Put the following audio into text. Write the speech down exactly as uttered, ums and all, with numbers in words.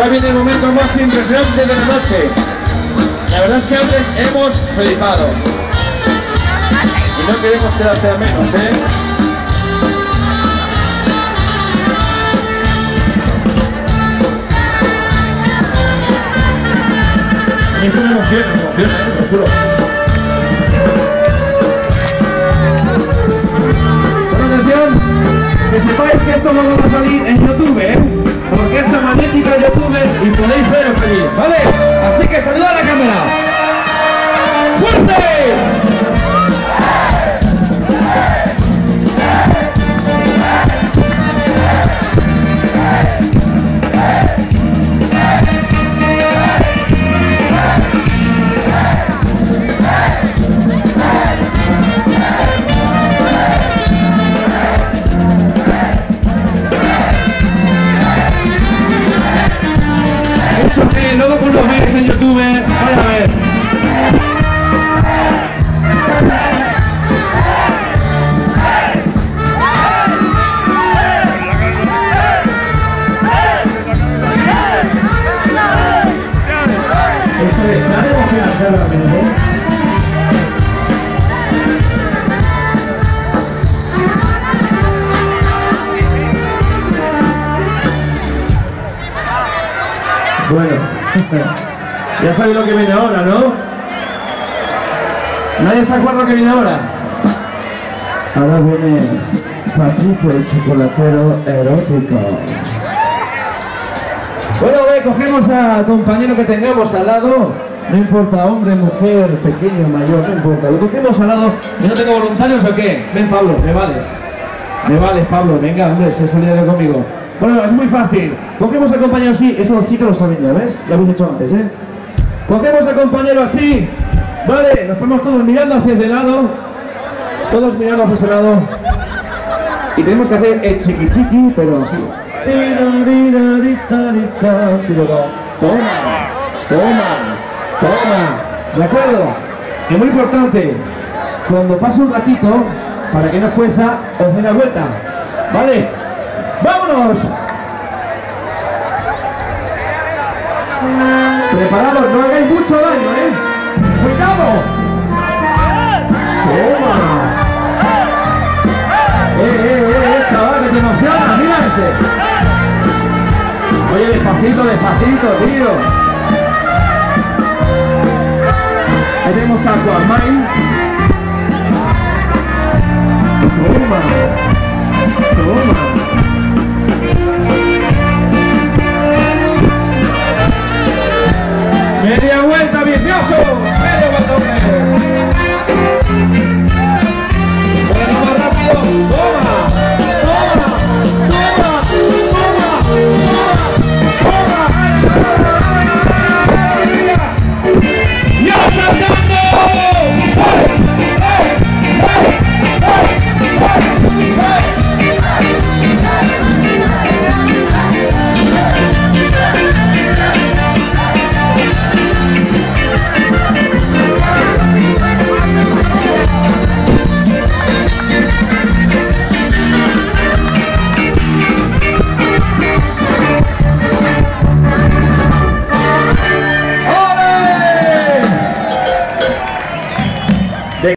Ahora viene el momento más impresionante de la noche. La verdad es que antes hemos flipado. Y no queremos quedarse a menos, ¿eh? Esto me emociona, me emociona, ¿eh? Lo juro. Bueno, atención, que sepáis que esto no va a salir en YouTube, ¿eh? Porque esta magnífica YouTube y podéis veros allí, ¿vale? Así que saluda a la cámara. ¡Fuerte! Luego con los vídeos en YouTube, vaya a ver. Esto es tan emocionante realmente. Bueno. Ya sabéis lo que viene ahora, ¿no? ¿Nadie se acuerda lo que viene ahora? Ahora viene Patricio el chocolatero erótico. Bueno, ve, cogemos al compañero que tengamos al lado. No importa, hombre, mujer, pequeño, mayor, no importa. Lo cogemos al lado. ¿Y no tengo voluntarios o qué? Ven, Pablo, me vales. Me vales, Pablo, venga, hombre, sé solidario conmigo. Bueno, es muy fácil. Cogemos al compañero así. Eso los chicos lo saben ya, ¿ves? Ya lo habéis hecho antes, ¿eh? Cogemos al compañero así. Vale, nos ponemos todos mirando hacia ese lado. Todos mirando hacia ese lado. Y tenemos que hacer el chiqui chiqui, pero así. Toma, toma, toma. ¿De acuerdo? Es muy importante. Cuando pase un ratito, para que no cueza, os dé la vuelta. ¿Vale? ¡Vámonos! Preparados, no hagáis mucho daño, ¿eh? ¡Cuidado! ¡Toma! ¡Eh, eh, eh, chaval, que te emociona! ¡Mira ese! Oye, despacito, despacito, tío. Ahí tenemos a Aquaman. Toma. Toma.